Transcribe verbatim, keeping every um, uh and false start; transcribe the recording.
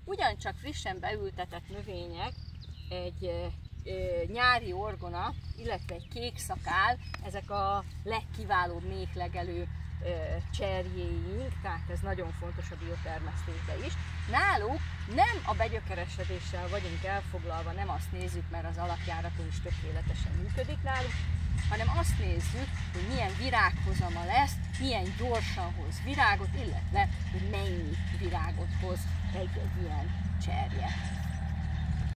ugyancsak frissen beültetett növények, egy nyári orgona, illetve egy kék szakál, ezek a legkiválóbb méhlegelő cserjéink, tehát ez nagyon fontos a biotermesztésben is. Náluk nem a begyökeresedéssel vagyunk elfoglalva, nem azt nézzük, mert az alapjáraton is tökéletesen működik náluk, hanem azt nézzük, hogy milyen virághozama lesz, milyen gyorsan hoz virágot, illetve hogy mennyi virágot hoz egy-egy ilyen cserje.